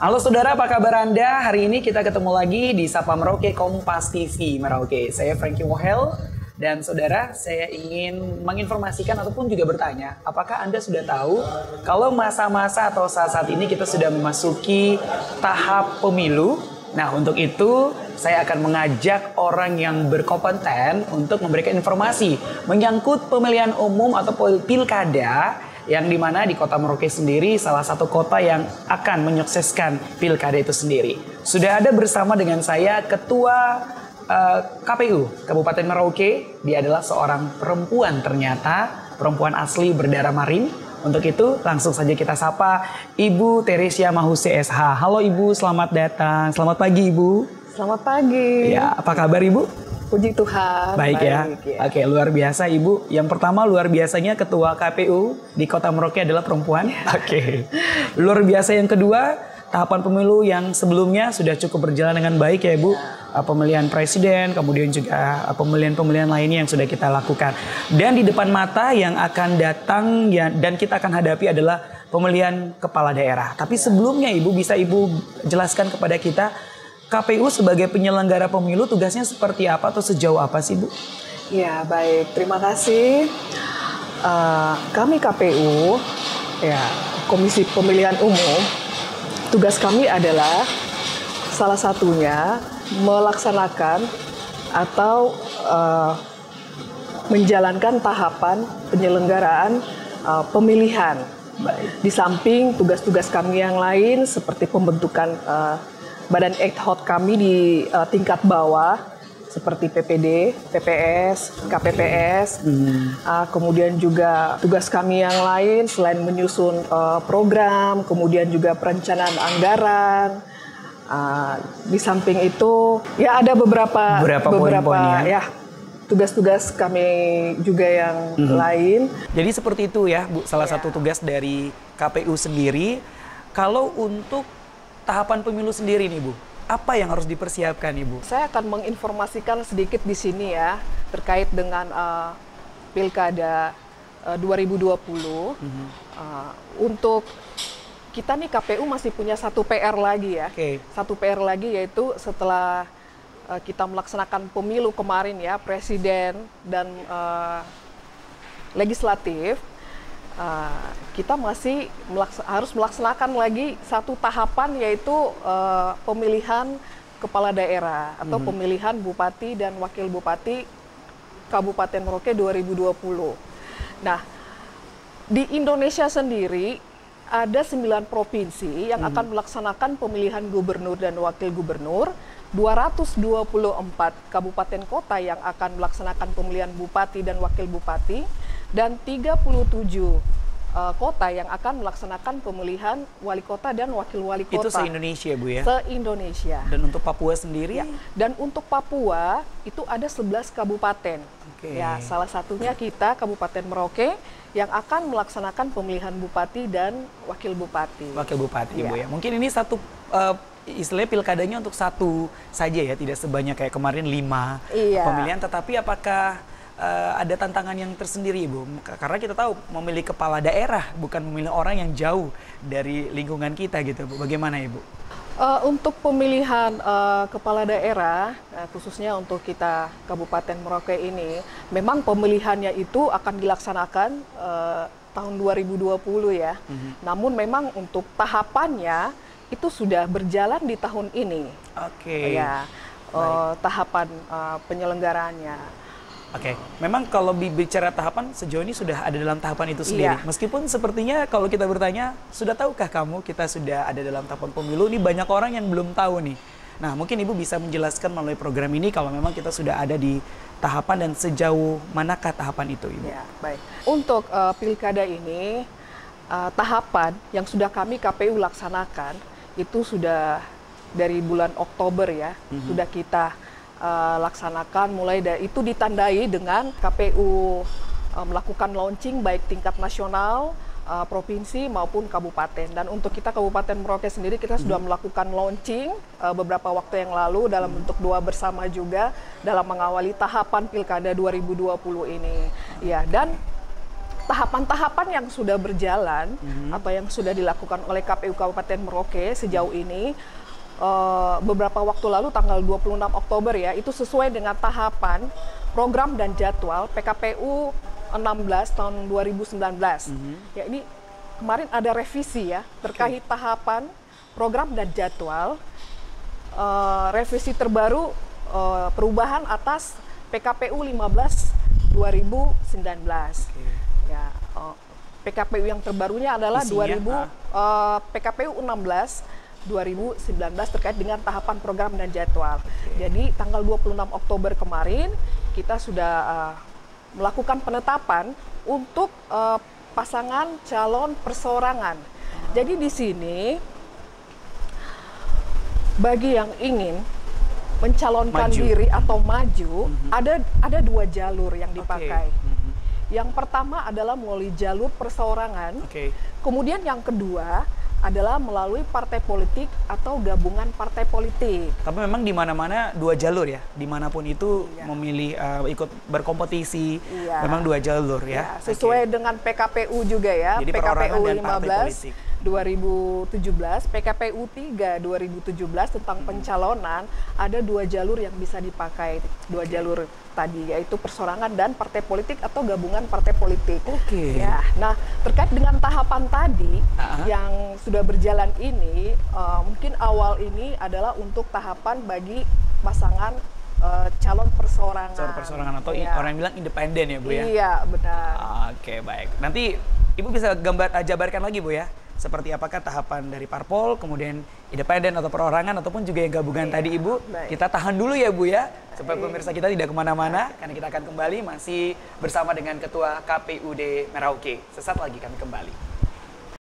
Halo saudara, apa kabar Anda? Hari ini kita ketemu lagi di Sapa Merauke Kompas TV Merauke. Saya Frankie Mohel dan saudara, saya ingin menginformasikan ataupun juga bertanya, apakah Anda sudah tahu kalau masa-masa atau saat-saat ini kita sudah memasuki tahap pemilu? Nah, untuk itu saya akan mengajak orang yang berkompeten untuk memberikan informasi menyangkut pemilihan umum atau pilkada, yang dimana di kota Merauke sendiri salah satu kota yang akan menyukseskan pilkada itu sendiri. Sudah ada bersama dengan saya Ketua KPU Kabupaten Merauke. Dia adalah seorang perempuan, ternyata perempuan asli berdarah Marin. Untuk itu langsung saja kita sapa Ibu Teresia Mahuse SH. Halo Ibu, selamat datang. Selamat pagi Ibu. Selamat pagi. Ya, apa kabar Ibu? Puji Tuhan. Baik ya. Oke, luar biasa Ibu. Yang pertama, luar biasanya Ketua KPU di Kota Merauke adalah perempuan. Oke. Luar biasa yang kedua, tahapan pemilu yang sebelumnya sudah cukup berjalan dengan baik ya Ibu. Pemilihan presiden, kemudian juga pemilihan-pemilihan lainnya yang sudah kita lakukan. Dan di depan mata yang akan datang ya, dan kita akan hadapi adalah pemilihan kepala daerah. Tapi sebelumnya Ibu, bisa Ibu jelaskan kepada kita, KPU sebagai penyelenggara pemilu tugasnya seperti apa atau sejauh apa sih Bu? Ya baik, terima kasih. Kami KPU, ya Komisi Pemilihan Umum, tugas kami adalah salah satunya melaksanakan atau menjalankan tahapan penyelenggaraan pemilihan. Di samping tugas-tugas kami yang lain seperti pembentukan badan ad hoc kami di tingkat bawah seperti PPD, PPS, KPPS. Kemudian juga tugas kami yang lain selain menyusun program, kemudian juga perencanaan anggaran. Di samping itu ya ada beberapa ya tugas-tugas kami juga yang lain. Jadi seperti itu ya Bu, salah satu tugas dari KPU sendiri. Kalau untuk tahapan pemilu sendiri nih Bu, apa yang harus dipersiapkan Ibu? Saya akan menginformasikan sedikit di sini ya terkait dengan Pilkada 2020. Untuk kita nih KPU masih punya satu PR lagi ya. Satu PR lagi yaitu setelah kita melaksanakan pemilu kemarin ya, presiden dan legislatif, kita masih harus melaksanakan lagi satu tahapan yaitu pemilihan kepala daerah atau pemilihan bupati dan wakil bupati Kabupaten Merauke 2020. Nah, di Indonesia sendiri ada 9 provinsi yang akan melaksanakan pemilihan gubernur dan wakil gubernur, 224 kabupaten kota yang akan melaksanakan pemilihan bupati dan wakil bupati, dan 37 kota yang akan melaksanakan pemilihan wali kota dan wakil wali kota. Itu se-Indonesia Bu ya? Se-Indonesia. Dan untuk Papua sendiri? Ya, dan untuk Papua itu ada 11 kabupaten. Ya, salah satunya kita Kabupaten Merauke yang akan melaksanakan pemilihan bupati dan wakil bupati. Wakil bupati Bu ya. Mungkin ini satu istilahnya pilkadanya untuk satu saja ya, tidak sebanyak kayak kemarin 5 pemilihan. Tetapi apakah ada tantangan yang tersendiri Ibu? Karena kita tahu memilih kepala daerah bukan memilih orang yang jauh dari lingkungan kita gitu Bu. Bagaimana Ibu? Untuk pemilihan kepala daerah, khususnya untuk kita Kabupaten Merauke ini, memang pemilihannya itu akan dilaksanakan tahun 2020 ya. Namun memang untuk tahapannya itu sudah berjalan di tahun ini. Ya, tahapan penyelenggaraannya. Memang kalau bicara tahapan sejauh ini sudah ada dalam tahapan itu sendiri. Meskipun sepertinya kalau kita bertanya, sudah tahukah kamu kita sudah ada dalam tahapan pemilu? Ini banyak orang yang belum tahu nih. Nah, mungkin Ibu bisa menjelaskan melalui program ini kalau memang kita sudah ada di tahapan dan sejauh manakah tahapan itu Ibu? Ya, baik. Untuk pilkada ini, tahapan yang sudah kami KPU laksanakan itu sudah dari bulan Oktober ya, sudah kita laksanakan, mulai dari itu ditandai dengan KPU melakukan launching baik tingkat nasional, provinsi maupun kabupaten. Dan untuk kita Kabupaten Merauke sendiri kita sudah melakukan launching beberapa waktu yang lalu dalam bentuk doa bersama juga dalam mengawali tahapan Pilkada 2020 ini. Ya, dan tahapan-tahapan yang sudah berjalan atau yang sudah dilakukan oleh KPU Kabupaten Merauke sejauh ini, beberapa waktu lalu tanggal 26 Oktober ya, itu sesuai dengan tahapan program dan jadwal PKPU 16 tahun 2019. Ya, ini kemarin ada revisi ya terkait tahapan program dan jadwal, revisi terbaru perubahan atas PKPU 15 2019. Ya, PKPU yang terbarunya adalah PKPU 16 2019 terkait dengan tahapan program dan jadwal. Jadi tanggal 26 Oktober kemarin kita sudah melakukan penetapan untuk pasangan calon perseorangan. Jadi di sini bagi yang ingin mencalonkan diri atau maju, ada dua jalur yang dipakai. Yang pertama adalah melalui jalur perseorangan. Kemudian yang kedua adalah melalui partai politik atau gabungan partai politik. Tapi memang di mana-mana dua jalur ya, dimanapun itu memilih ikut berkompetisi, memang dua jalur ya. Sesuai dengan PKPU juga ya. Jadi PKPU dan 15 2017, PKPU 3 2017 tentang pencalonan, ada dua jalur yang bisa dipakai, dua jalur tadi, yaitu perseorangan dan partai politik atau gabungan partai politik. Ya, nah terkait dengan tahapan tadi yang sudah berjalan ini, mungkin awal ini adalah untuk tahapan bagi pasangan calon perseorangan. Calon perseorangan atau orang yang bilang independen ya Bu ya? Iya, benar. Oke, baik. Nanti Ibu bisa jabarkan lagi Bu ya? Seperti apakah tahapan dari parpol, kemudian independen atau perorangan, ataupun juga yang gabungan tadi Ibu. Kita tahan dulu ya Bu ya, supaya pemirsa kita tidak kemana-mana, karena kita akan kembali masih bersama dengan Ketua KPUD Merauke. Sesaat lagi kami kembali.